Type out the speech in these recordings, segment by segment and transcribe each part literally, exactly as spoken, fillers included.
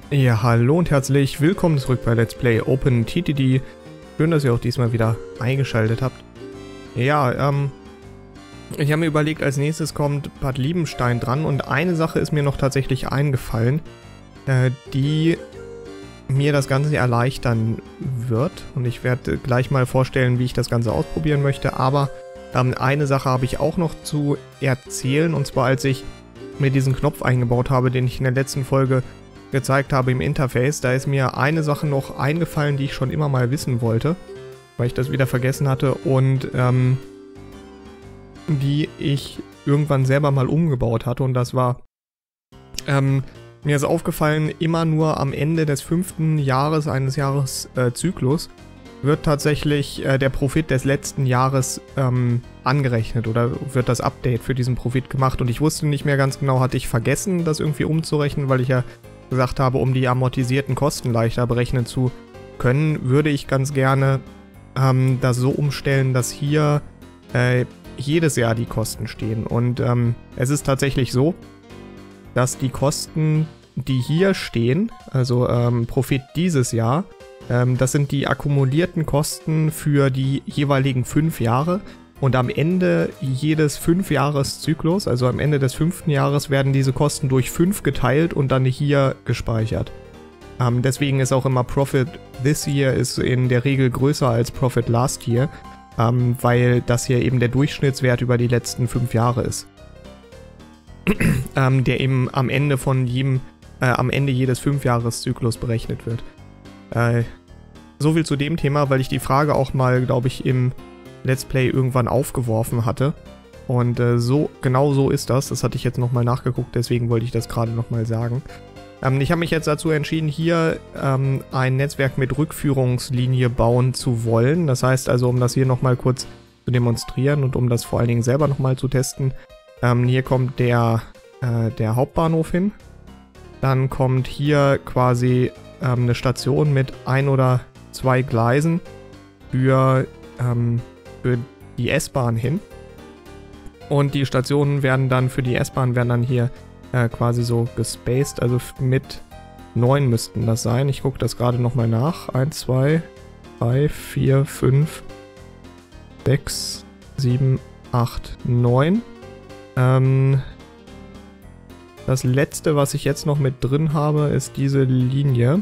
Ja, hallo und herzlich willkommen zurück bei Let's Play OpenTTD. Schön, dass ihr auch diesmal wieder eingeschaltet habt. Ja, ähm, ich habe mir überlegt, als nächstes kommt Bad Liebenstein dran und eine Sache ist mir noch tatsächlich eingefallen, äh, die mir das Ganze erleichtern wird. Und ich werde gleich mal vorstellen, wie ich das Ganze ausprobieren möchte, aber ähm, eine Sache habe ich auch noch zu erzählen, und zwar als ich mir diesen Knopf eingebaut habe, den ich in der letzten Folge gezeigt habe im Interface, da ist mir eine Sache noch eingefallen, die ich schon immer mal wissen wollte, weil ich das wieder vergessen hatte und ähm, die ich irgendwann selber mal umgebaut hatte, und das war, ähm, mir ist aufgefallen, immer nur am Ende des fünften Jahres eines Jahreszyklus äh, wird tatsächlich äh, der Profit des letzten Jahres ähm, angerechnet oder wird das Update für diesen Profit gemacht, und ich wusste nicht mehr ganz genau, hatte ich vergessen, das irgendwie umzurechnen, weil ich ja gesagt habe, um die amortisierten Kosten leichter berechnen zu können, würde ich ganz gerne ähm, das so umstellen, dass hier äh, jedes Jahr die Kosten stehen. Und ähm, es ist tatsächlich so, dass die Kosten, die hier stehen, also ähm, Profit dieses Jahr, ähm, das sind die akkumulierten Kosten für die jeweiligen fünf Jahre. Und am Ende jedes fünf-Jahres-Zyklus, also am Ende des fünften Jahres, werden diese Kosten durch fünf geteilt und dann hier gespeichert. Ähm, deswegen ist auch immer Profit this year ist in der Regel größer als Profit last year, ähm, weil das hier eben der Durchschnittswert über die letzten fünf Jahre ist. ähm, der eben am Ende von jedem, äh, am Ende jedes fünf-Jahres-Zyklus berechnet wird. Äh, so viel zu dem Thema, weil ich die Frage auch mal, glaube ich, im Let's Play irgendwann aufgeworfen hatte. Und äh, so, genau so ist das. Das hatte ich jetzt nochmal nachgeguckt, deswegen wollte ich das gerade nochmal sagen. Ähm, ich habe mich jetzt dazu entschieden, hier ähm, ein Netzwerk mit Rückführungslinie bauen zu wollen. Das heißt also, um das hier nochmal kurz zu demonstrieren und um das vor allen Dingen selber nochmal zu testen. Ähm, hier kommt der, äh, der Hauptbahnhof hin. Dann kommt hier quasi ähm, eine Station mit ein oder zwei Gleisen für ähm, für die S-Bahn hin, und die Stationen werden dann für die S-Bahn werden dann hier äh, quasi so gespaced, also mit neun müssten das sein. Ich gucke das gerade nochmal nach. eins, zwei, drei, vier, fünf, sechs, sieben, acht, neun. Ähm, das letzte, was ich jetzt noch mit drin habe, ist diese Linie.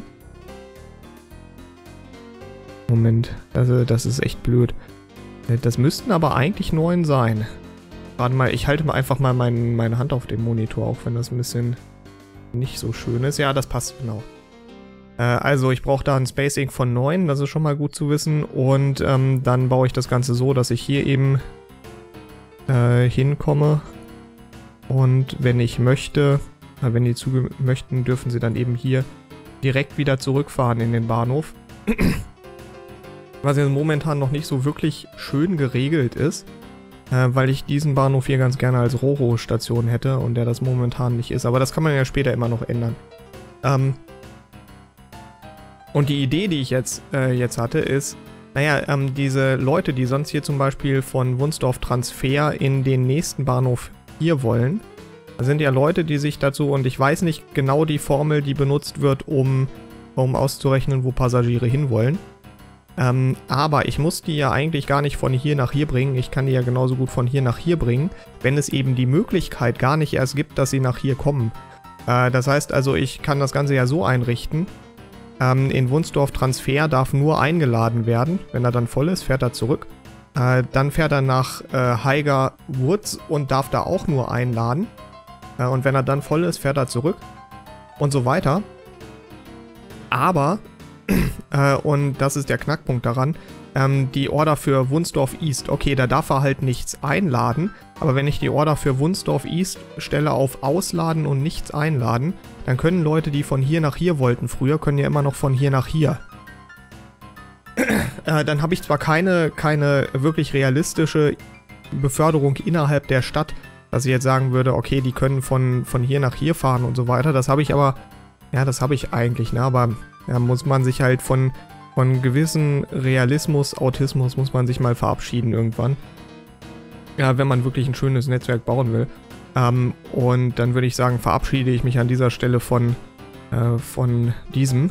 Moment, also das ist echt blöd. Das müssten aber eigentlich neun sein. Warte mal, ich halte mal einfach mal mein, meine Hand auf den Monitor, auch wenn das ein bisschen nicht so schön ist. Ja, das passt genau. Äh, also ich brauche da ein Spacing von neun, das ist schon mal gut zu wissen. Und ähm, dann baue ich das Ganze so, dass ich hier eben äh, hinkomme. Und wenn ich möchte, äh, wenn die Züge möchten, dürfen sie dann eben hier direkt wieder zurückfahren in den Bahnhof. Was jetzt momentan noch nicht so wirklich schön geregelt ist, äh, weil ich diesen Bahnhof hier ganz gerne als Roro-Station hätte und der das momentan nicht ist. Aber das kann man ja später immer noch ändern. Ähm und die Idee, die ich jetzt, äh, jetzt hatte, ist, naja, ähm, diese Leute, die sonst hier zum Beispiel von Wunsdorf Transfer in den nächsten Bahnhof hier wollen, das sind ja Leute, die sich dazu, und ich weiß nicht genau die Formel, die benutzt wird, um, um auszurechnen, wo Passagiere hinwollen. Ähm, aber ich muss die ja eigentlich gar nicht von hier nach hier bringen. Ich kann die ja genauso gut von hier nach hier bringen, wenn es eben die Möglichkeit gar nicht erst gibt, dass sie nach hier kommen. Äh, das heißt also, ich kann das Ganze ja so einrichten. Ähm, in Wunsdorf Transfer darf nur eingeladen werden. Wenn er dann voll ist, fährt er zurück. Äh, dann fährt er nach äh, Higer Woods und darf da auch nur einladen. Äh, und wenn er dann voll ist, fährt er zurück. Und so weiter. Aber Äh, und das ist der Knackpunkt daran, ähm, die Order für Wunsdorf East, okay, da darf er halt nichts einladen, aber wenn ich die Order für Wunsdorf East stelle auf Ausladen und nichts einladen, dann können Leute, die von hier nach hier wollten früher, können ja immer noch von hier nach hier. äh, dann habe ich zwar keine, keine wirklich realistische Beförderung innerhalb der Stadt, dass ich jetzt sagen würde, okay, die können von, von hier nach hier fahren und so weiter, das habe ich aber, ja, das habe ich eigentlich, ne, aber ja, muss man sich halt von, von gewissen Realismus, Autismus muss man sich mal verabschieden irgendwann. Ja, wenn man wirklich ein schönes Netzwerk bauen will. Ähm, und dann würde ich sagen, verabschiede ich mich an dieser Stelle von äh, von diesem,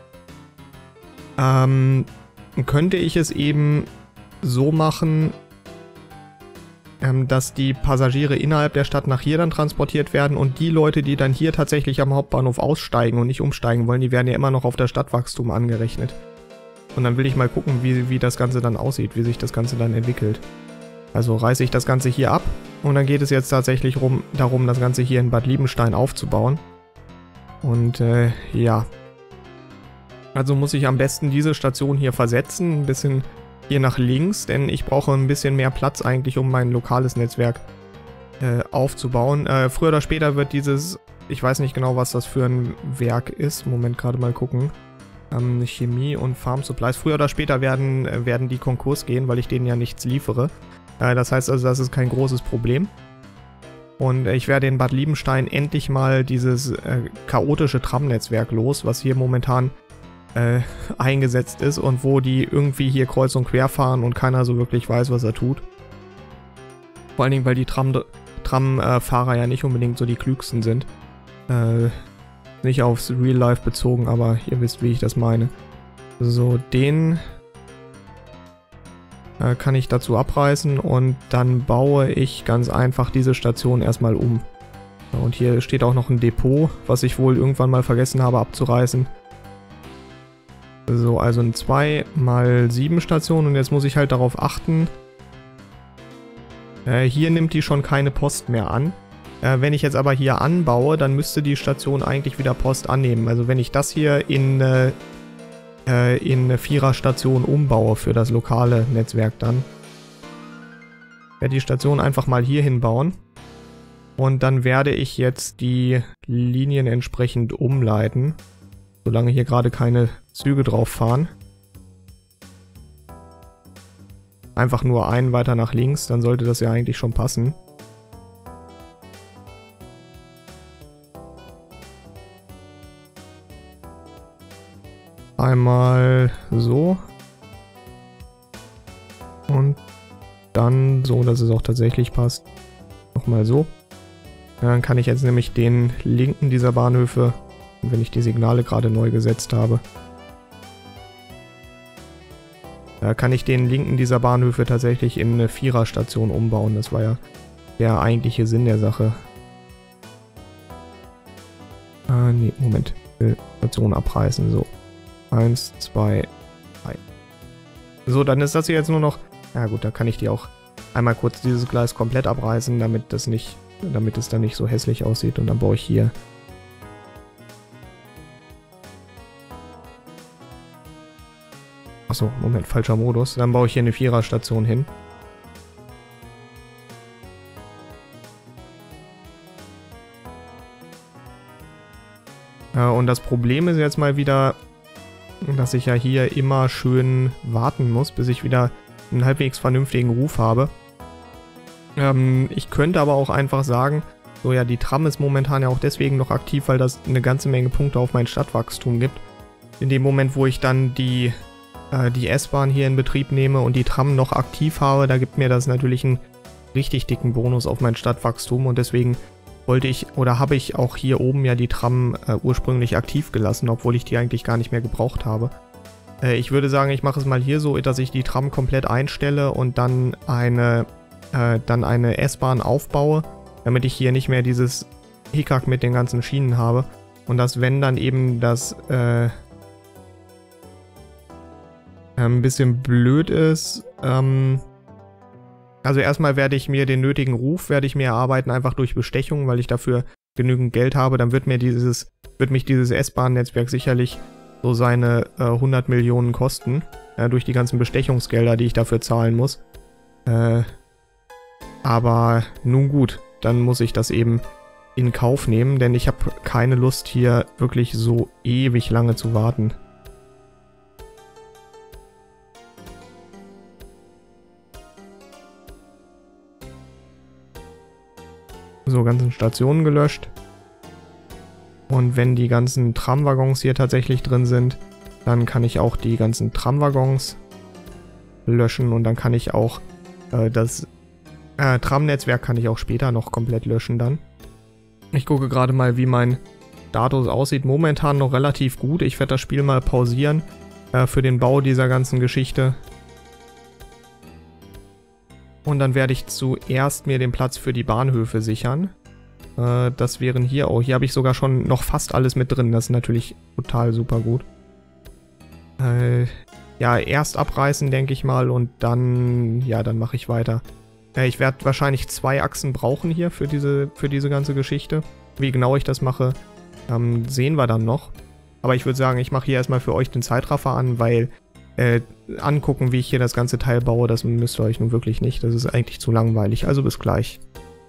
ähm, könnte ich es eben so machen, ähm, dass die Passagiere innerhalb der Stadt nach hier dann transportiert werden und die Leute, die dann hier tatsächlich am Hauptbahnhof aussteigen und nicht umsteigen wollen, die werden ja immer noch auf das Stadtwachstum angerechnet. Und dann will ich mal gucken, wie, wie das Ganze dann aussieht, wie sich das Ganze dann entwickelt. Also reiße ich das Ganze hier ab und dann geht es jetzt tatsächlich rum, darum, das Ganze hier in Bad Liebenstein aufzubauen. Und äh, ja, also muss ich am besten diese Station hier versetzen, ein bisschen hier nach links, denn ich brauche ein bisschen mehr Platz eigentlich, um mein lokales Netzwerk äh, aufzubauen. Äh, früher oder später wird dieses, ich weiß nicht genau, was das für ein Werk ist, Moment, gerade mal gucken, ähm, Chemie und Farm Supplies. Früher oder später werden, äh, werden die Konkurs gehen, weil ich denen ja nichts liefere. Äh, das heißt also, das ist kein großes Problem. Und äh, ich werde in Bad Liebenstein endlich mal dieses äh, chaotische Tramnetzwerk los, was hier momentan Äh, eingesetzt ist und wo die irgendwie hier kreuz und quer fahren und keiner so wirklich weiß, was er tut. Vor allen Dingen, weil die Tram-Fahrer Tram, äh, ja nicht unbedingt so die klügsten sind. Äh, nicht aufs Real Life bezogen, aber ihr wisst, wie ich das meine. So, den äh, kann ich dazu abreißen und dann baue ich ganz einfach diese Station erstmal um. Und hier steht auch noch ein Depot, was ich wohl irgendwann mal vergessen habe abzureißen. So, also ein zwei mal sieben Station und jetzt muss ich halt darauf achten. Äh, hier nimmt die schon keine Post mehr an. Äh, wenn ich jetzt aber hier anbaue, dann müsste die Station eigentlich wieder Post annehmen. Also wenn ich das hier in, äh, in eine Vierer-Station umbaue für das lokale Netzwerk dann, werde die Station einfach mal hier hinbauen. Und dann werde ich jetzt die Linien entsprechend umleiten. Solange hier gerade keine Züge drauf fahren. Einfach nur einen weiter nach links, dann sollte das ja eigentlich schon passen. Einmal so. Und dann so, dass es auch tatsächlich passt. Nochmal so. Ja, dann kann ich jetzt nämlich den linken dieser Bahnhöfe, wenn ich die Signale gerade neu gesetzt habe, da kann ich den linken dieser Bahnhöfe tatsächlich in eine Viererstation umbauen. Das war ja der eigentliche Sinn der Sache. Ah, nee, Moment. Ich will Station abreißen. So. Eins, zwei, drei. So, dann ist das hier jetzt nur noch... Ja gut, da kann ich die auch einmal kurz dieses Gleis komplett abreißen, damit das nicht, damit es dann nicht so hässlich aussieht. Und dann baue ich hier... Achso, Moment, falscher Modus. Dann baue ich hier eine Viererstation hin. Äh, und das Problem ist jetzt mal wieder, dass ich ja hier immer schön warten muss, bis ich wieder einen halbwegs vernünftigen Ruf habe. Ähm, ich könnte aber auch einfach sagen, so ja, die Tram ist momentan ja auch deswegen noch aktiv, weil das eine ganze Menge Punkte auf mein Stadtwachstum gibt. In dem Moment, wo ich dann die... die S-Bahn hier in Betrieb nehme und die Tram noch aktiv habe, da gibt mir das natürlich einen richtig dicken Bonus auf mein Stadtwachstum und deswegen wollte ich oder habe ich auch hier oben ja die Tram äh, ursprünglich aktiv gelassen, obwohl ich die eigentlich gar nicht mehr gebraucht habe. Äh, ich würde sagen, ich mache es mal hier so, dass ich die Tram komplett einstelle und dann eine, äh, dann eine S-Bahn aufbaue, damit ich hier nicht mehr dieses Hickhack mit den ganzen Schienen habe und dass, wenn dann eben das äh, ein bisschen blöd ist. Ähm, also erstmal werde ich mir den nötigen Ruf, werde ich mir erarbeiten, einfach durch Bestechung, weil ich dafür genügend Geld habe. Dann wird mir dieses, wird mich dieses S-Bahn-Netzwerk sicherlich so seine äh, hundert Millionen kosten, äh, durch die ganzen Bestechungsgelder, die ich dafür zahlen muss. Äh, aber nun gut, dann muss ich das eben in Kauf nehmen, denn ich habe keine Lust, hier wirklich so ewig lange zu warten. So, ganzen Stationen gelöscht. Und wenn die ganzen Tramwaggons hier tatsächlich drin sind, dann kann ich auch die ganzen Tramwaggons löschen und dann kann ich auch äh, das äh, Tramnetzwerk kann ich auch später noch komplett löschen dann. Ich gucke gerade mal, wie mein Status aussieht. Momentan noch relativ gut. Ich werde das Spiel mal pausieren äh, für den Bau dieser ganzen Geschichte. Und dann werde ich zuerst mir den Platz für die Bahnhöfe sichern. Äh, das wären hier auch. Hier habe ich sogar schon noch fast alles mit drin. Das ist natürlich total super gut. Äh, ja, erst abreißen, denke ich mal. Und dann, ja, dann mache ich weiter. Äh, ich werde wahrscheinlich zwei Achsen brauchen hier für diese, für diese ganze Geschichte. Wie genau ich das mache, ähm, sehen wir dann noch. Aber ich würde sagen, ich mache hier erstmal für euch den Zeitraffer an, weil äh, angucken, wie ich hier das ganze Teil baue, das müsst ihr euch nun wirklich nicht. Das ist eigentlich zu langweilig. Also bis gleich.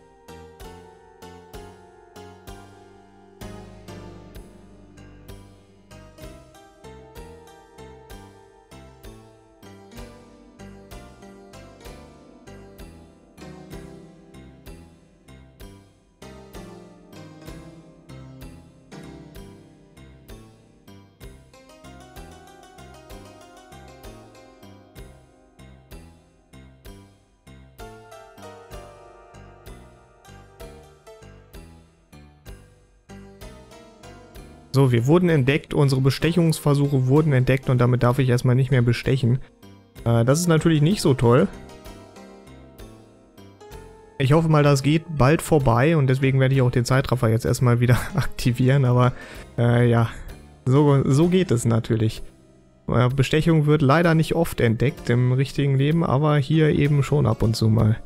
So, wir wurden entdeckt, unsere Bestechungsversuche wurden entdeckt und damit darf ich erstmal nicht mehr bestechen. Äh, das ist natürlich nicht so toll. Ich hoffe mal, das geht bald vorbei und deswegen werde ich auch den Zeitraffer jetzt erstmal wieder aktivieren, aber äh, ja, so, so geht es natürlich. Äh, Bestechung wird leider nicht oft entdeckt im richtigen Leben, aber hier eben schon ab und zu mal.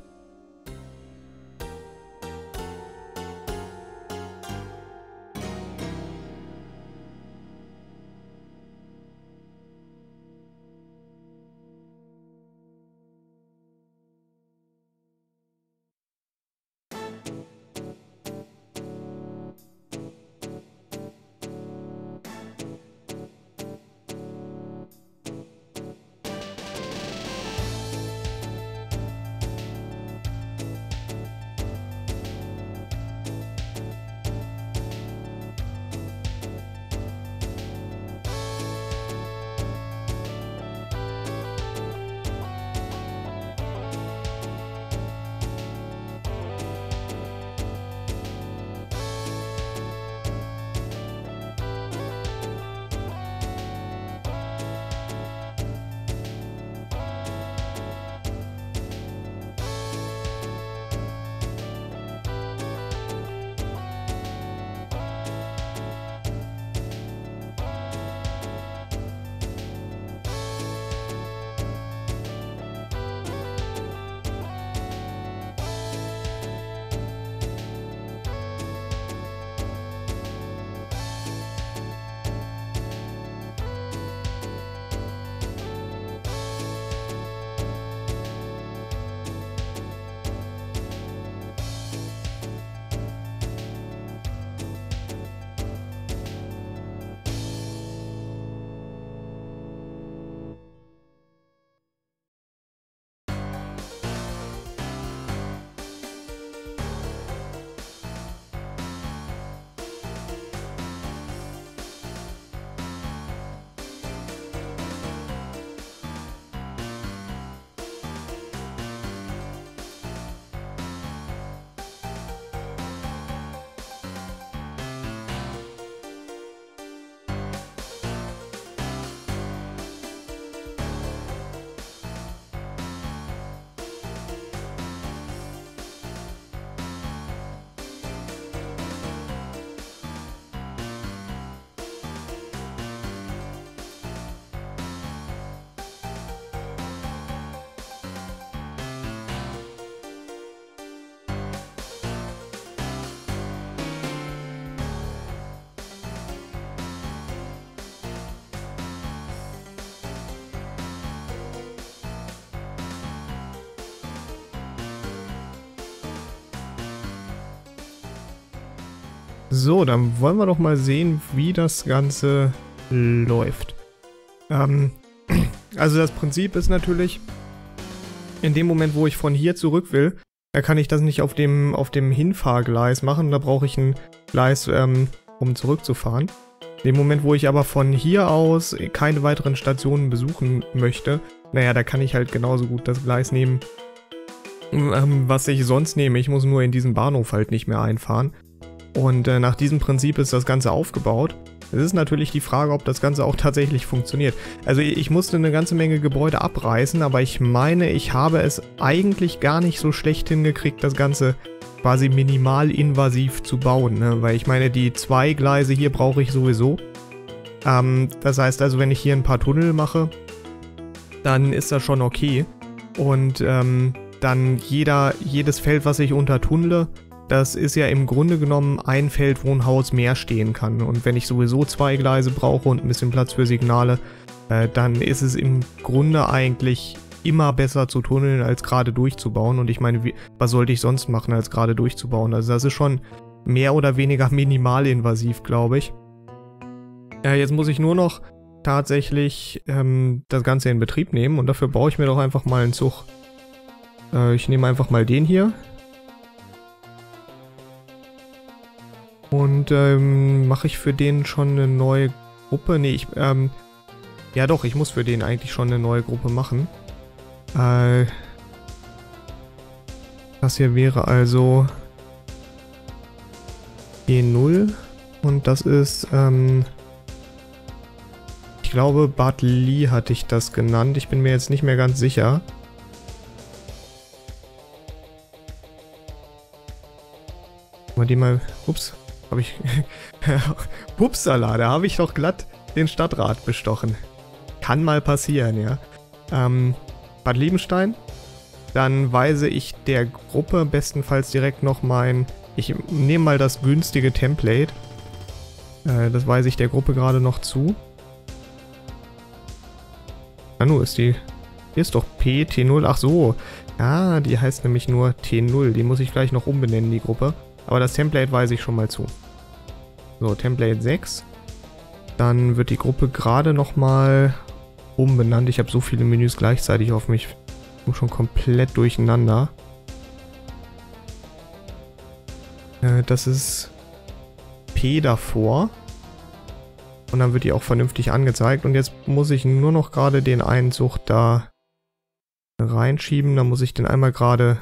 So, dann wollen wir doch mal sehen, wie das Ganze läuft. Ähm, also das Prinzip ist natürlich, in dem Moment, wo ich von hier zurück will, da kann ich das nicht auf dem, auf dem Hinfahrgleis machen. Da brauche ich ein Gleis, ähm, um zurückzufahren. In dem Moment, wo ich aber von hier aus keine weiteren Stationen besuchen möchte, naja, da kann ich halt genauso gut das Gleis nehmen, ähm, was ich sonst nehme. Ich muss nur in diesen Bahnhof halt nicht mehr einfahren. Und äh, nach diesem Prinzip ist das Ganze aufgebaut. Es ist natürlich die Frage, ob das Ganze auch tatsächlich funktioniert. Also ich musste eine ganze Menge Gebäude abreißen, aber ich meine, ich habe es eigentlich gar nicht so schlecht hingekriegt, das Ganze quasi minimal invasiv zu bauen, ne? Weil ich meine, die zwei Gleise hier brauche ich sowieso. Ähm, das heißt also, wenn ich hier ein paar Tunnel mache, dann ist das schon okay. Und ähm, dann jeder, jedes Feld, was ich untertunnle, das ist ja im Grunde genommen ein Feld, wo ein Haus mehr stehen kann. Und wenn ich sowieso zwei Gleise brauche und ein bisschen Platz für Signale, äh, dann ist es im Grunde eigentlich immer besser zu tunneln, als gerade durchzubauen. Und ich meine, wie, was sollte ich sonst machen, als gerade durchzubauen? Also das ist schon mehr oder weniger minimalinvasiv, glaube ich. Äh, jetzt muss ich nur noch tatsächlich ähm, das Ganze in Betrieb nehmen. Und dafür baue ich mir doch einfach mal einen Zug. Äh, ich nehme einfach mal den hier. Und ähm, mache ich für den schon eine neue Gruppe? Nee, ich, ähm, ja doch, ich muss für den eigentlich schon eine neue Gruppe machen. Äh, das hier wäre also G null und das ist, ähm, ich glaube Bad Lee hatte ich das genannt, ich bin mir jetzt nicht mehr ganz sicher. Mal die mal, ups. Habe ich... Upsala, da habe ich doch glatt den Stadtrat bestochen. Kann mal passieren, ja. Ähm, Bad Liebenstein. Dann weise ich der Gruppe bestenfalls direkt noch mein... Ich nehme mal das günstige Template. Äh, das weise ich der Gruppe gerade noch zu. Nanu ist die... Hier ist doch P T null. Ach so. Ah, die heißt nämlich nur T null. Die muss ich gleich noch umbenennen, die Gruppe. Aber das Template weise ich schon mal zu. So, Template sechs. Dann wird die Gruppe gerade nochmal umbenannt. Ich habe so viele Menüs gleichzeitig auf mich. Ich bin schon komplett durcheinander. Äh, das ist P davor. Und dann wird die auch vernünftig angezeigt. Und jetzt muss ich nur noch gerade den einen Zug da reinschieben. Dann muss ich den einmal gerade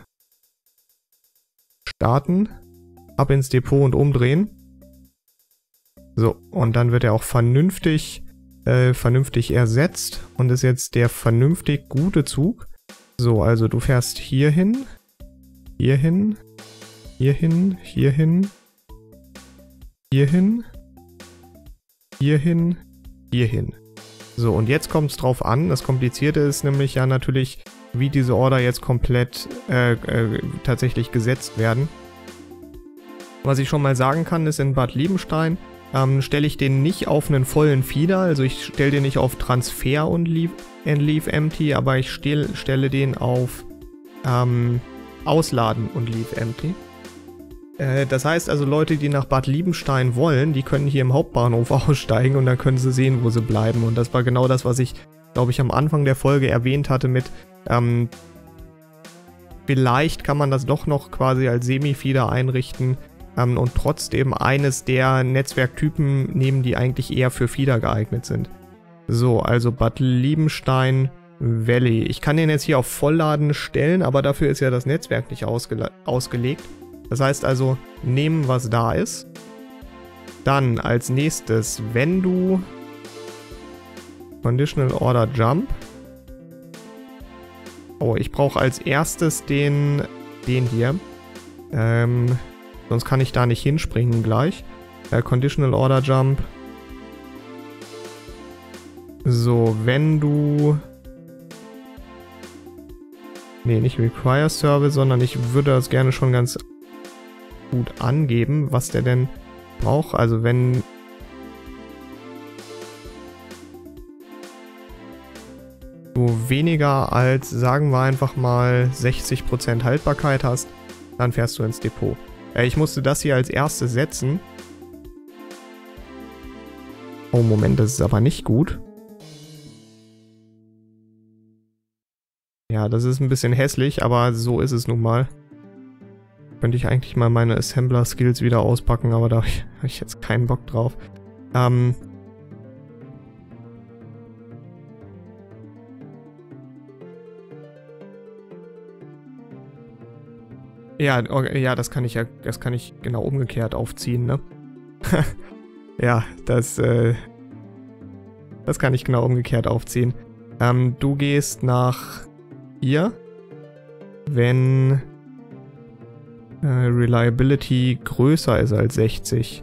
starten. Ab ins Depot und umdrehen. So, und dann wird er auch vernünftig, äh, vernünftig ersetzt und ist jetzt der vernünftig gute Zug. So, also du fährst hier hin, hier hin, hier hin, hier hin, hier hin, hier hin, hier hin. So, und jetzt kommt es drauf an. Das Komplizierte ist nämlich ja natürlich, wie diese Order jetzt komplett äh, äh, tatsächlich gesetzt werden. Was ich schon mal sagen kann, ist in Bad Liebenstein, ähm, stelle ich den nicht auf einen vollen Feeder, also ich stelle den nicht auf Transfer und Leave, and Leave Empty, aber ich stell, stelle den auf ähm, Ausladen und Leave Empty. Äh, das heißt also, Leute, die nach Bad Liebenstein wollen, die können hier im Hauptbahnhof aussteigen und dann können sie sehen, wo sie bleiben. Und das war genau das, was ich, glaube ich, am Anfang der Folge erwähnt hatte mit, ähm, vielleicht kann man das doch noch quasi als Semi-Feeder einrichten, und trotzdem eines der Netzwerktypen nehmen, die eigentlich eher für Feeder geeignet sind. So, also Bad Liebenstein Valley. Ich kann den jetzt hier auf Vollladen stellen, aber dafür ist ja das Netzwerk nicht ausge ausgelegt. Das heißt also, nehmen, was da ist. Dann als nächstes, wenn du Conditional Order Jump. Oh, ich brauche als erstes den, den hier. Ähm... Sonst kann ich da nicht hinspringen gleich. Äh, Conditional Order Jump. So, wenn du... Nee, nicht Require Service, sondern ich würde das gerne schon ganz gut angeben, was der denn braucht. Also wenn... du weniger als, sagen wir einfach mal, sechzig Prozent Haltbarkeit hast, dann fährst du ins Depot. Ich musste das hier als erstes setzen. Oh, Moment, das ist aber nicht gut. Ja, das ist ein bisschen hässlich, aber so ist es nun mal. Könnte ich eigentlich mal meine Assembler-Skills wieder auspacken, aber da habe ich, hab ich jetzt keinen Bock drauf. Ähm... Ja, ja, das kann ich ja, das kann ich genau umgekehrt aufziehen, ne? Ja, das, äh, das kann ich genau umgekehrt aufziehen. Ähm, du gehst nach hier, wenn äh, Reliability größer ist als sechzig.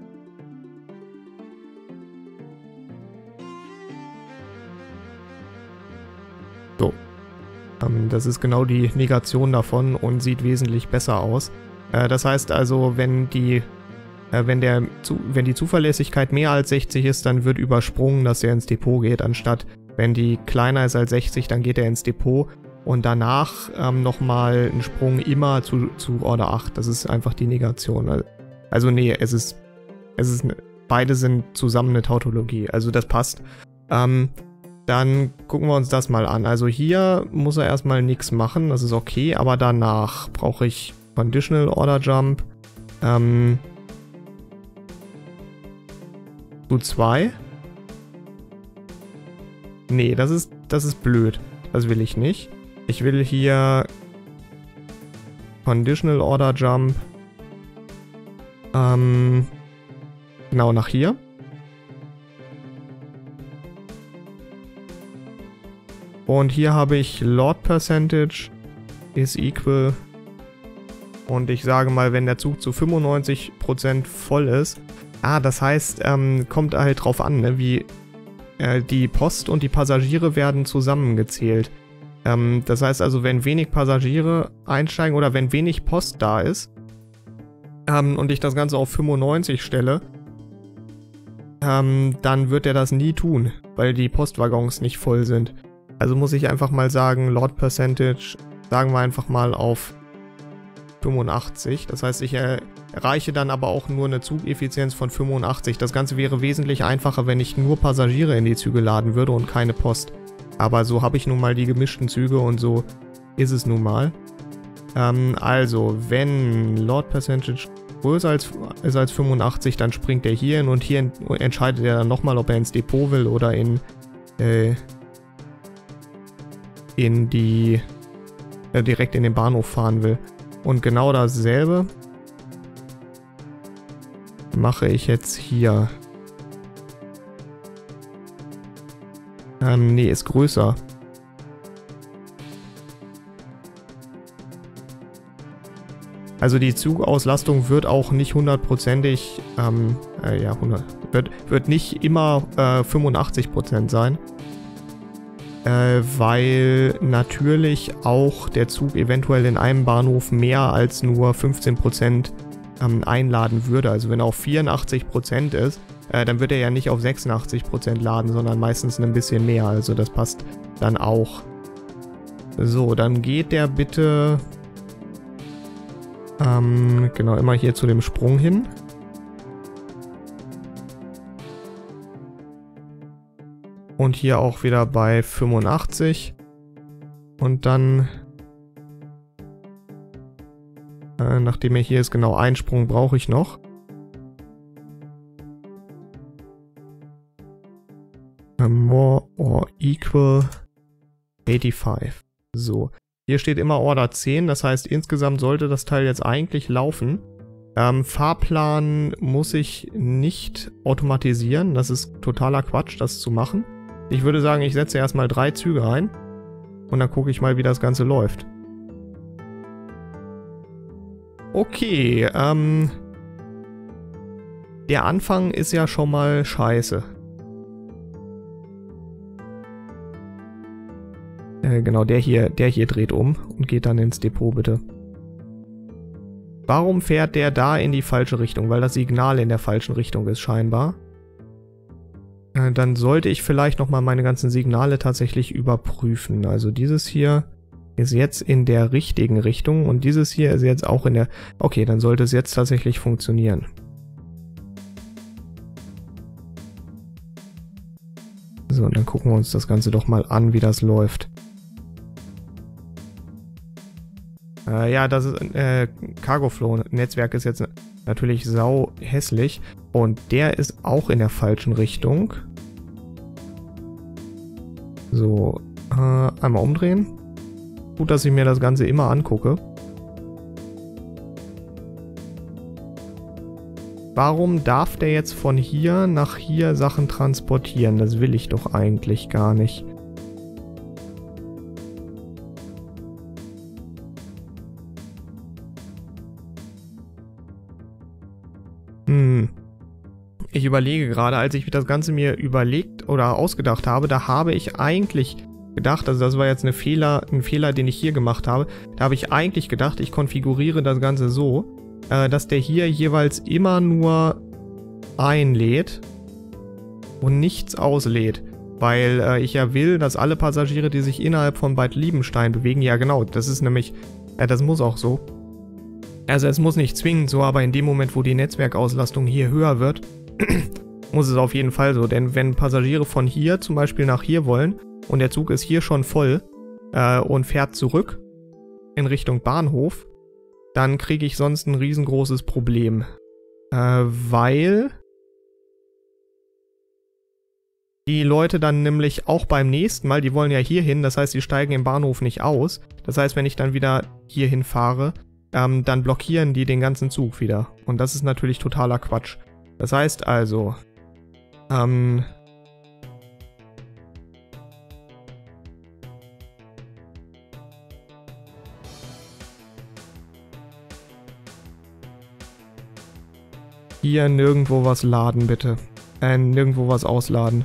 So. Ähm, das ist genau die Negation davon und sieht wesentlich besser aus. Äh, das heißt also, wenn die äh, wenn der zu, wenn die Zuverlässigkeit mehr als sechzig ist, dann wird übersprungen, dass er ins Depot geht, anstatt wenn die kleiner ist als sechzig, dann geht er ins Depot und danach ähm, nochmal ein Sprung immer zu, zu Order acht. Das ist einfach die Negation. Also nee, es ist, es ist, beide sind zusammen eine Tautologie, also das passt. Ähm, dann gucken wir uns das mal an. Also hier muss er erstmal nichts machen, das ist okay, aber danach brauche ich Conditional Order Jump. Ähm, zu zwei. Nee, das ist, das ist blöd. Das will ich nicht. Ich will hier Conditional Order Jump ähm, genau nach hier. Und hier habe ich Lord Percentage is equal. Und ich sage mal, wenn der Zug zu fünfundneunzig Prozent voll ist. Ah, das heißt, ähm, kommt halt drauf an, ne, wie äh, die Post und die Passagiere werden zusammengezählt. Ähm, das heißt also, wenn wenig Passagiere einsteigen oder wenn wenig Post da ist ähm, und ich das Ganze auf fünfundneunzig stelle, ähm, dann wird er das nie tun, weil die Postwaggons nicht voll sind. Also muss ich einfach mal sagen, Load Percentage, sagen wir einfach mal auf fünfundachtzig. Das heißt, ich äh, erreiche dann aber auch nur eine Zugeffizienz von fünfundachtzig. Das Ganze wäre wesentlich einfacher, wenn ich nur Passagiere in die Züge laden würde und keine Post. Aber so habe ich nun mal die gemischten Züge und so ist es nun mal. Ähm, also, wenn Load Percentage größer als, ist als fünfundachtzig, dann springt er hier hin und hier ent entscheidet er dann nochmal, ob er ins Depot will oder in, äh, in die, äh, direkt in den Bahnhof fahren will. Und genau dasselbe mache ich jetzt hier. Ähm, nee, ist größer. Also die Zugauslastung wird auch nicht hundertprozentig, ähm, äh, ja, hundert, wird, wird nicht immer äh, fünfundachtzig Prozent sein. Äh, weil natürlich auch der Zug eventuell in einem Bahnhof mehr als nur fünfzehn Prozent ähm, einladen würde. Also wenn er auf vierundachtzig Prozent ist, äh, dann wird er ja nicht auf sechsundachtzig Prozent laden, sondern meistens ein bisschen mehr. Also das passt dann auch. So, dann geht der bitte ähm, genau immer hier zu dem Sprung hin. Und hier auch wieder bei fünfundachtzig. Und dann, äh, nachdem er hier ist, genau einen Sprung brauche ich noch. Uh, more or equal fünfundachtzig. So, hier steht immer Order zehn, das heißt insgesamt sollte das Teil jetzt eigentlich laufen. Ähm, Fahrplan muss ich nicht automatisieren, das ist totaler Quatsch, das zu machen. Ich würde sagen, ich setze erstmal drei Züge ein und dann gucke ich mal, wie das Ganze läuft. Okay, ähm... der Anfang ist ja schon mal scheiße. Äh, genau, der hier, der hier dreht um und geht dann ins Depot, bitte. Warum fährt der da in die falsche Richtung? Weil das Signal in der falschen Richtung ist, scheinbar. Dann sollte ich vielleicht nochmal meine ganzen Signale tatsächlich überprüfen. Also dieses hier ist jetzt in der richtigen Richtung und dieses hier ist jetzt auch in der... Okay, dann sollte es jetzt tatsächlich funktionieren. So, und dann gucken wir uns das Ganze doch mal an, wie das läuft. Äh, ja, das ist... Äh, Cargoflow-Netzwerk ist jetzt natürlich sau hässlich. Und der ist auch in der falschen Richtung. So, äh, einmal umdrehen. Gut, dass ich mir das Ganze immer angucke. warum darf der jetzt von hier nach hier Sachen transportieren? Das will ich doch eigentlich gar nicht. Hm. Ich überlege gerade, als ich das Ganze mir überlegt oder ausgedacht habe, da habe ich eigentlich gedacht, also das war jetzt eine Fehler, ein Fehler, den ich hier gemacht habe, da habe ich eigentlich gedacht, ich konfiguriere das Ganze so, äh, dass der hier jeweils immer nur einlädt und nichts auslädt. Weil äh, ich ja will, dass alle Passagiere, die sich innerhalb von Bad Liebenstein bewegen, ja genau, das ist nämlich, äh, das muss auch so. Also es muss nicht zwingend so, aber in dem Moment, wo die Netzwerkauslastung hier höher wird, muss es auf jeden Fall so. Denn wenn Passagiere von hier zum Beispiel nach hier wollen und der Zug ist hier schon voll äh, und fährt zurück in Richtung Bahnhof, dann kriege ich sonst ein riesengroßes Problem. Äh, weil die Leute dann nämlich auch beim nächsten Mal, die wollen ja hier hin, das heißt, die steigen im Bahnhof nicht aus. Das heißt, wenn ich dann wieder hier hinfahre, ähm, dann blockieren die den ganzen Zug wieder. Und das ist natürlich totaler Quatsch. Das heißt also, ähm, hier nirgendwo was laden, bitte. Äh, nirgendwo was ausladen.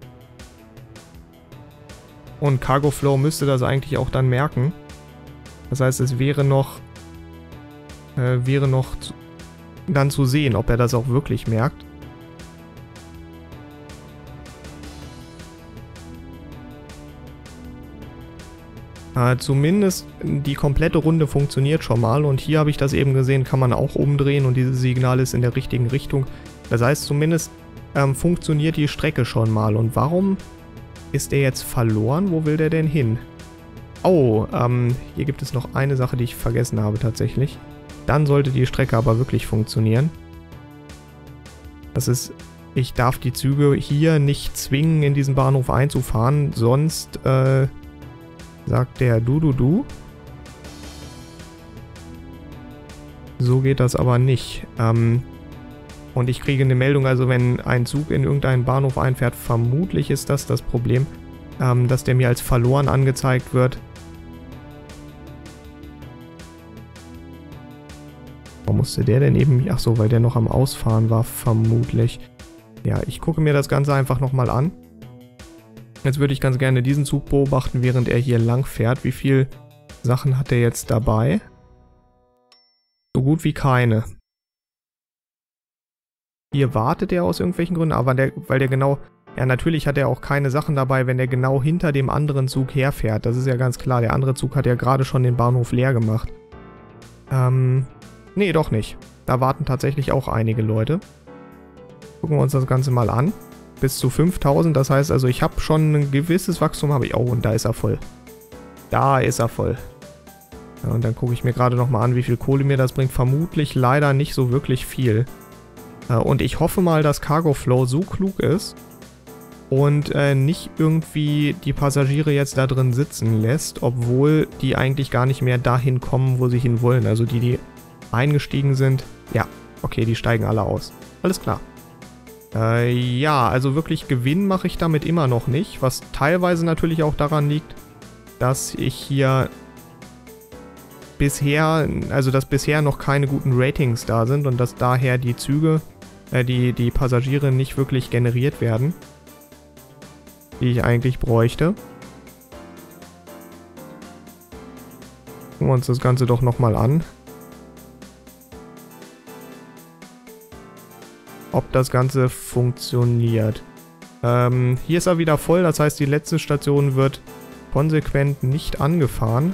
Und Cargo Flow müsste das eigentlich auch dann merken. Das heißt, es wäre noch, äh, wäre noch zu, dann zu sehen, ob er das auch wirklich merkt. Äh, zumindest die komplette Runde funktioniert schon mal und hier habe ich das eben gesehen, kann man auch umdrehen und dieses Signal ist in der richtigen Richtung. Das heißt, zumindest ähm, funktioniert die Strecke schon mal. Und warum ist der jetzt verloren? Wo will der denn hin? Oh, ähm, hier gibt es noch eine Sache, die ich vergessen habe tatsächlich. Dann sollte die Strecke aber wirklich funktionieren. Das ist, ich darf die Züge hier nicht zwingen, in diesen Bahnhof einzufahren, sonst, äh, sagt der Du-Du-Du. So geht das aber nicht. Ähm, und ich kriege eine Meldung, also wenn ein Zug in irgendeinen Bahnhof einfährt, vermutlich ist das das Problem, ähm, dass der mir als verloren angezeigt wird. Warum musste der denn eben... Ach so, weil der noch am Ausfahren war, vermutlich. Ja, ich gucke mir das Ganze einfach nochmal an. Jetzt würde ich ganz gerne diesen Zug beobachten, während er hier lang fährt. Wie viele Sachen hat er jetzt dabei? So gut wie keine. Hier wartet er aus irgendwelchen Gründen, aber der, weil der genau... Ja, natürlich hat er auch keine Sachen dabei, wenn er genau hinter dem anderen Zug herfährt. Das ist ja ganz klar. Der andere Zug hat ja gerade schon den Bahnhof leer gemacht. Ähm... Nee, doch nicht. Da warten tatsächlich auch einige Leute. Gucken wir uns das Ganze mal an. Bis zu fünftausend, das heißt also, ich habe schon ein gewisses Wachstum, habe ich... Oh, und da ist er voll. Da ist er voll. Ja, und dann gucke ich mir gerade nochmal an, wie viel Kohle mir das bringt. Vermutlich leider nicht so wirklich viel. Äh, und ich hoffe mal, dass Cargo Flow so klug ist und äh, nicht irgendwie die Passagiere jetzt da drin sitzen lässt, obwohl die eigentlich gar nicht mehr dahin kommen, wo sie hin wollen. Also die, die eingestiegen sind, ja, okay, die steigen alle aus. Alles klar. Äh, ja, also wirklich Gewinn mache ich damit immer noch nicht, was teilweise natürlich auch daran liegt, dass ich hier bisher, also dass bisher noch keine guten Ratings da sind und dass daher die Züge, äh, die, die Passagiere nicht wirklich generiert werden, die ich eigentlich bräuchte. Gucken wir uns das Ganze doch nochmal an. Ob das Ganze funktioniert. Ähm, hier ist er wieder voll, das heißt, die letzte Station wird konsequent nicht angefahren.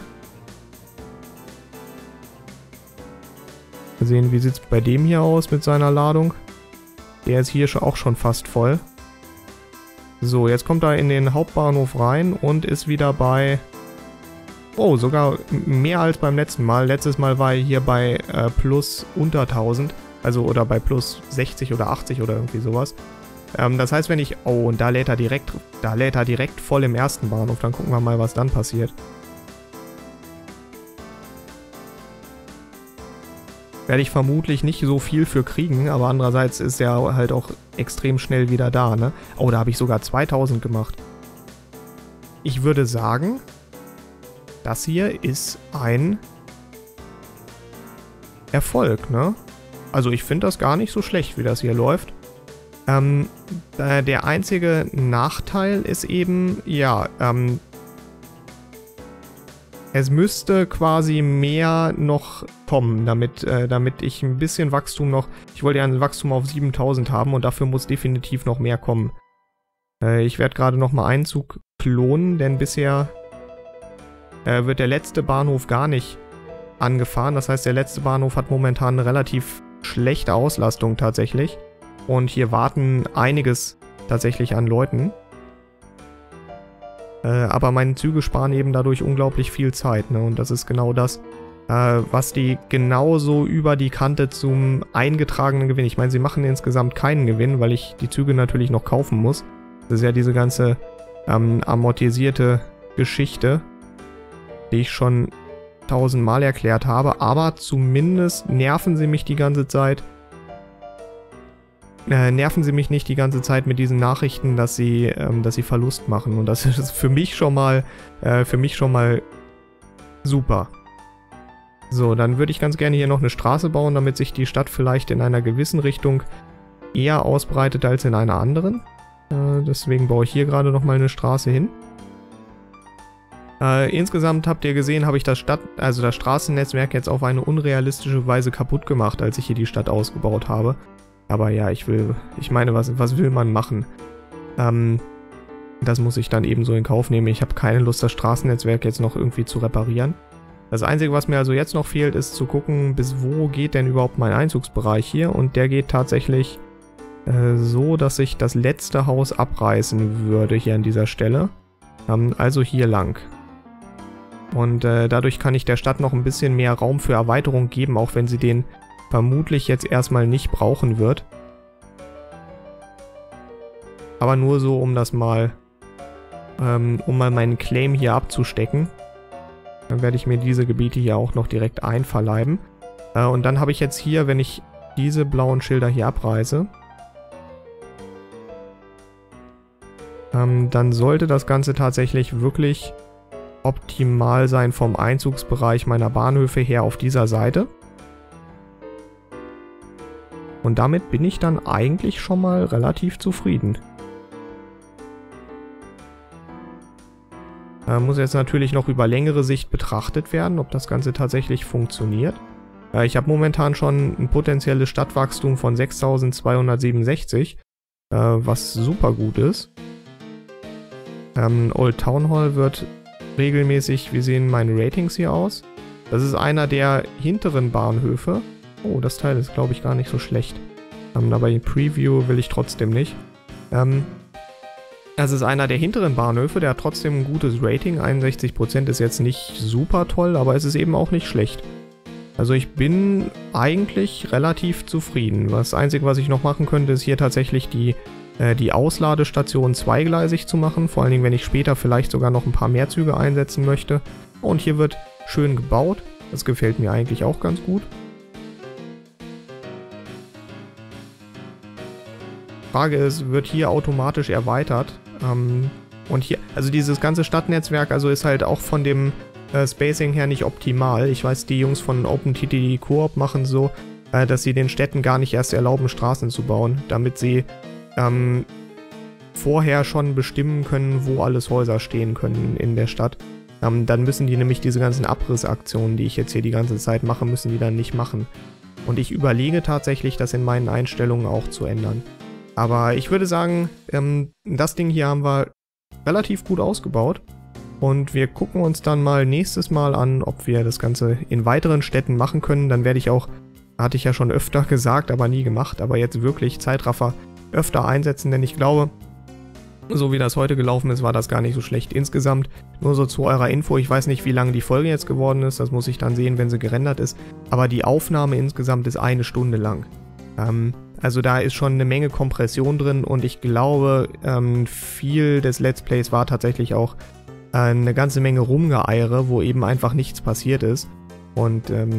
Mal sehen, wie sieht es bei dem hier aus mit seiner Ladung. Der ist hier auch schon fast voll. So, jetzt kommt er in den Hauptbahnhof rein und ist wieder bei... Oh, sogar mehr als beim letzten Mal. Letztes Mal war er hier bei äh, plus unter tausend. Also, oder bei plus sechzig oder achtzig oder irgendwie sowas. Ähm, das heißt, wenn ich... Oh, und da lädt er direkt... Da lädt er direkt voll im ersten Bahnhof. Dann gucken wir mal, was dann passiert. werde ich vermutlich nicht so viel für kriegen, aber andererseits ist er halt auch extrem schnell wieder da, ne? Oh, da habe ich sogar zweitausend gemacht. Ich würde sagen, das hier ist ein Erfolg, ne? Also ich finde das gar nicht so schlecht, wie das hier läuft. Ähm, äh, der einzige Nachteil ist eben, ja, ähm, es müsste quasi mehr noch kommen, damit, äh, damit ich ein bisschen Wachstum noch... Ich wollte ja ein Wachstum auf siebentausend haben und dafür muss definitiv noch mehr kommen. Äh, ich werde gerade nochmal einen Zug klonen, denn bisher äh, wird der letzte Bahnhof gar nicht angefahren. Das heißt, der letzte Bahnhof hat momentan eine relativ schlechte Auslastung tatsächlich. Und hier warten einiges tatsächlich an Leuten. Äh, aber meine Züge sparen eben dadurch unglaublich viel Zeit, ne? Und das ist genau das, äh, was die genauso über die Kante zum eingetragenen Gewinn... Ich meine, sie machen insgesamt keinen Gewinn, weil ich die Züge natürlich noch kaufen muss. Das ist ja diese ganze ähm, amortisierte Geschichte, die ich schon tausendmal erklärt habe. Aber zumindest nerven sie mich die ganze Zeit. Äh, nerven sie mich nicht die ganze Zeit mit diesen Nachrichten, dass sie, ähm, dass sie Verlust machen. Und das ist für mich schon mal, äh, für mich schon mal super. So, dann würde ich ganz gerne hier noch eine Straße bauen, damit sich die Stadt vielleicht in einer gewissen Richtung eher ausbreitet als in einer anderen. Äh, deswegen baue ich hier gerade nochmal eine Straße hin. Äh, insgesamt habt ihr gesehen, habe ich das Stadt, also das Straßennetzwerk jetzt auf eine unrealistische Weise kaputt gemacht, als ich hier die Stadt ausgebaut habe. Aber ja, ich will, ich meine, was, was will man machen? Ähm, das muss ich dann eben so in Kauf nehmen. Ich habe keine Lust, das Straßennetzwerk jetzt noch irgendwie zu reparieren. Das Einzige, was mir also jetzt noch fehlt, ist zu gucken, bis wo geht denn überhaupt mein Einzugsbereich hier. Und der geht tatsächlich äh, so, dass ich das letzte Haus abreißen würde hier an dieser Stelle. Ähm, also hier lang. Und äh, dadurch kann ich der Stadt noch ein bisschen mehr Raum für Erweiterung geben, auch wenn sie den vermutlich jetzt erstmal nicht brauchen wird. Aber nur so, um das mal, ähm, um mal meinen Claim hier abzustecken. Dann werde ich mir diese Gebiete hier auch noch direkt einverleiben. Äh, und dann habe ich jetzt hier, wenn ich diese blauen Schilder hier abreiße, ähm, dann sollte das Ganze tatsächlich wirklich optimal sein vom Einzugsbereich meiner Bahnhöfe her auf dieser Seite. Und damit bin ich dann eigentlich schon mal relativ zufrieden. Äh, muss jetzt natürlich noch über längere Sicht betrachtet werden, ob das Ganze tatsächlich funktioniert. Äh, ich habe momentan schon ein potenzielles Stadtwachstum von sechstausendzweihundertsiebenundsechzig, äh, was super gut ist. Ähm, Old Town Hall wird regelmäßig, wie sehen meine Ratings hier aus. Das ist einer der hinteren Bahnhöfe. Oh, das Teil ist, glaube ich, gar nicht so schlecht. Ähm, aber in Preview will ich trotzdem nicht. Ähm, es ist einer der hinteren Bahnhöfe, der hat trotzdem ein gutes Rating. einundsechzig Prozent ist jetzt nicht super toll, aber es ist eben auch nicht schlecht. Also ich bin eigentlich relativ zufrieden. Das Einzige, was ich noch machen könnte, ist hier tatsächlich die, äh, die Ausladestation zweigleisig zu machen. Vor allen Dingen, wenn ich später vielleicht sogar noch ein paar mehr Züge einsetzen möchte. Und hier wird schön gebaut. Das gefällt mir eigentlich auch ganz gut. Frage ist, wird hier automatisch erweitert? Ähm, und hier, also dieses ganze Stadtnetzwerk, also ist halt auch von dem äh, Spacing her nicht optimal. Ich weiß, die Jungs von OpenTTD Coop machen so, äh, dass sie den Städten gar nicht erst erlauben, Straßen zu bauen, damit sie ähm, vorher schon bestimmen können, wo alles Häuser stehen können in der Stadt. Ähm, dann müssen die nämlich diese ganzen Abrissaktionen, die ich jetzt hier die ganze Zeit mache, müssen die dann nicht machen. Und ich überlege tatsächlich, das in meinen Einstellungen auch zu ändern. Aber ich würde sagen, ähm, das Ding hier haben wir relativ gut ausgebaut. Und wir gucken uns dann mal nächstes Mal an, ob wir das Ganze in weiteren Städten machen können. Dann werde ich auch, hatte ich ja schon öfter gesagt, aber nie gemacht, aber jetzt wirklich Zeitraffer öfter einsetzen, denn ich glaube, so wie das heute gelaufen ist, war das gar nicht so schlecht insgesamt. Nur so zu eurer Info, ich weiß nicht, wie lange die Folge jetzt geworden ist, das muss ich dann sehen, wenn sie gerendert ist. Aber die Aufnahme insgesamt ist eine Stunde lang. Ähm, also da ist schon eine Menge Kompression drin und ich glaube, ähm, viel des Let's Plays war tatsächlich auch äh, eine ganze Menge Rumgeeiere, wo eben einfach nichts passiert ist. Und ähm,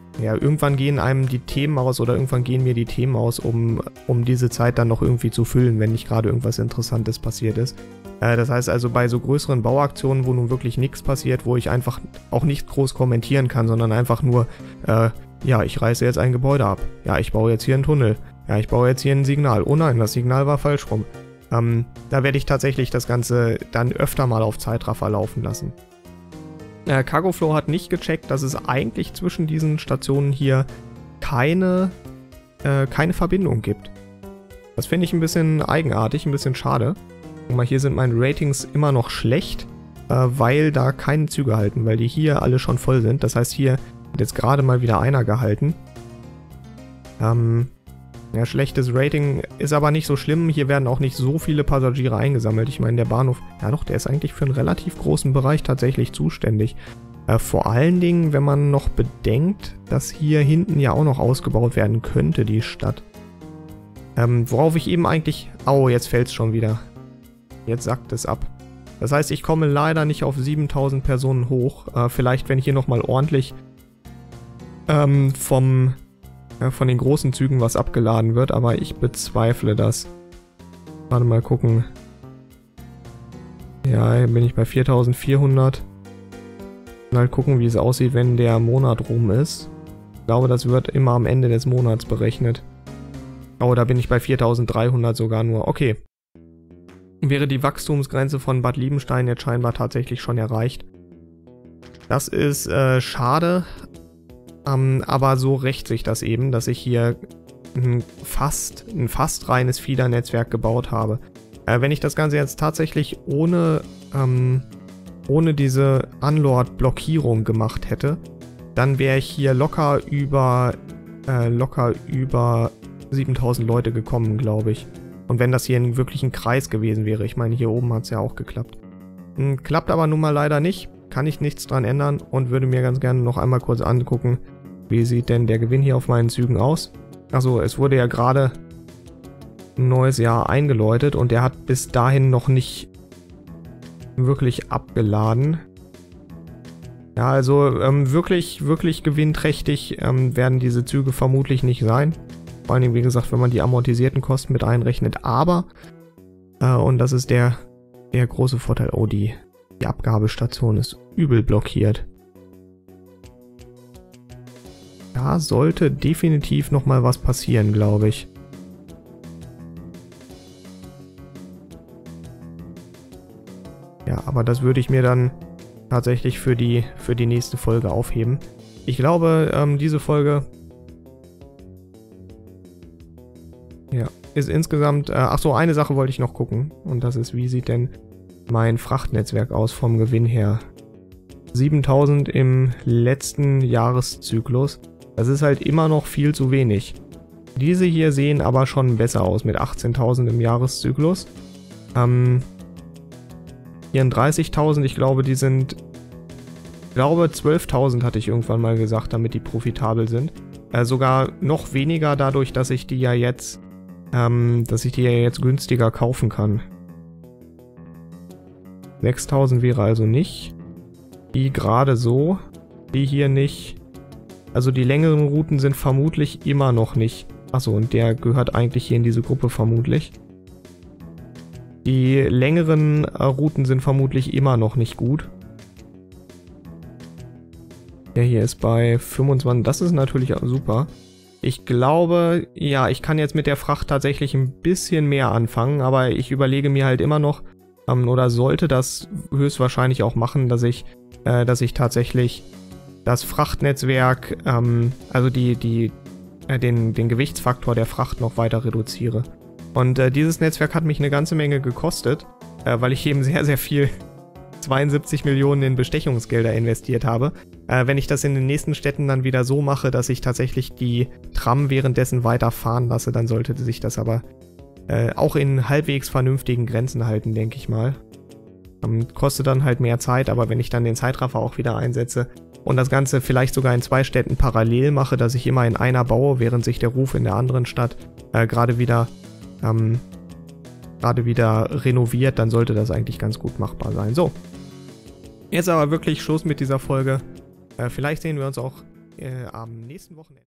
ja, irgendwann gehen einem die Themen aus oder irgendwann gehen mir die Themen aus, um, um diese Zeit dann noch irgendwie zu füllen, wenn nicht gerade irgendwas Interessantes passiert ist. Äh, das heißt also bei so größeren Bauaktionen, wo nun wirklich nichts passiert, wo ich einfach auch nicht groß kommentieren kann, sondern einfach nur, äh, ja, ich reiße jetzt ein Gebäude ab. Ja, ich baue jetzt hier einen Tunnel. Ja, ich baue jetzt hier ein Signal. Oh nein, das Signal war falsch rum. Ähm, da werde ich tatsächlich das Ganze dann öfter mal auf Zeitraffer laufen lassen. Äh, Cargoflow hat nicht gecheckt, dass es eigentlich zwischen diesen Stationen hier keine, äh, keine Verbindung gibt. Das finde ich ein bisschen eigenartig, ein bisschen schade. Guck mal, hier sind meine Ratings immer noch schlecht, äh, weil da keine Züge halten, weil die hier alle schon voll sind. Das heißt, hier hat jetzt gerade mal wieder einer gehalten. Ähm, ja, schlechtes Rating ist aber nicht so schlimm. Hier werden auch nicht so viele Passagiere eingesammelt. Ich meine, der Bahnhof, ja doch, der ist eigentlich für einen relativ großen Bereich tatsächlich zuständig. Äh, vor allen Dingen, wenn man noch bedenkt, dass hier hinten ja auch noch ausgebaut werden könnte, die Stadt. Ähm, worauf ich eben eigentlich... Au, jetzt fällt es schon wieder. Jetzt sackt es ab. Das heißt, ich komme leider nicht auf siebentausend Personen hoch. Äh, vielleicht, wenn hier nochmal ordentlich ähm, vom... von den großen Zügen was abgeladen wird, aber ich bezweifle das. Warte mal gucken. Ja, hier bin ich bei viertausendvierhundert. Mal gucken, wie es aussieht, wenn der Monat rum ist. Ich glaube, das wird immer am Ende des Monats berechnet. Oh, da bin ich bei viertausenddreihundert sogar nur. Okay. Wäre die Wachstumsgrenze von Bad Liebenstein jetzt scheinbar tatsächlich schon erreicht. Das ist äh, schade. Um, aber so rächt sich das eben, dass ich hier ein fast, ein fast reines Feeder-Netzwerk gebaut habe. Äh, wenn ich das Ganze jetzt tatsächlich ohne, ähm, ohne diese Unlord-Blockierung gemacht hätte, dann wäre ich hier locker über, äh, locker über siebentausend Leute gekommen, glaube ich. Und wenn das hier wirklich ein Kreis gewesen wäre, ich meine, hier oben hat es ja auch geklappt. Hm, klappt aber nun mal leider nicht. Kann ich nichts dran ändern und würde mir ganz gerne noch einmal kurz angucken, wie sieht denn der Gewinn hier auf meinen Zügen aus. Achso, es wurde ja gerade ein neues Jahr eingeläutet und der hat bis dahin noch nicht wirklich abgeladen. Ja, also ähm, wirklich, wirklich gewinnträchtig ähm, werden diese Züge vermutlich nicht sein. Vor allem, wie gesagt, wenn man die amortisierten Kosten mit einrechnet. Aber, äh, und das ist der, der große Vorteil, oh, die... Die Abgabestation ist übel blockiert. Da sollte definitiv nochmal was passieren, glaube ich. Ja, aber das würde ich mir dann tatsächlich für die, für die nächste Folge aufheben. Ich glaube, ähm, diese Folge... Ja, ist insgesamt... Äh, ach so, eine Sache wollte ich noch gucken. Und das ist, wie sieht denn... mein Frachtnetzwerk aus vom Gewinn her. siebentausend im letzten Jahreszyklus. Das ist halt immer noch viel zu wenig. Diese hier sehen aber schon besser aus mit achtzehntausend im Jahreszyklus. Ähm, vierunddreißigtausend, ich glaube, die sind... Ich glaube, zwölftausend hatte ich irgendwann mal gesagt, damit die profitabel sind. Äh, sogar noch weniger dadurch, dass ich die ja jetzt... Ähm, dass ich die ja jetzt günstiger kaufen kann. sechstausend wäre also nicht. Die gerade so. Die hier nicht. Also die längeren Routen sind vermutlich immer noch nicht. Achso, und der gehört eigentlich hier in diese Gruppe vermutlich. Die längeren äh, Routen sind vermutlich immer noch nicht gut. Der hier ist bei fünfundzwanzig. Das ist natürlich auch super. Ich glaube, ja, ich kann jetzt mit der Fracht tatsächlich ein bisschen mehr anfangen, aber ich überlege mir halt immer noch, oder sollte das höchstwahrscheinlich auch machen, dass ich, äh, dass ich tatsächlich das Frachtnetzwerk, ähm, also die, die, äh, den, den Gewichtsfaktor der Fracht noch weiter reduziere. Und äh, dieses Netzwerk hat mich eine ganze Menge gekostet, äh, weil ich eben sehr, sehr viel, zweiundsiebzig Millionen in Bestechungsgelder investiert habe. Äh, wenn ich das in den nächsten Städten dann wieder so mache, dass ich tatsächlich die Tram währenddessen weiter fahren lasse, dann sollte sich das aber Äh, auch in halbwegs vernünftigen Grenzen halten, denke ich mal. Ähm, kostet dann halt mehr Zeit, aber wenn ich dann den Zeitraffer auch wieder einsetze und das Ganze vielleicht sogar in zwei Städten parallel mache, dass ich immer in einer baue, während sich der Ruf in der anderen Stadt äh, gerade wieder, ähm, gerade wieder renoviert, dann sollte das eigentlich ganz gut machbar sein. So, jetzt aber wirklich Schluss mit dieser Folge. Äh, vielleicht sehen wir uns auch äh, am nächsten Wochenende.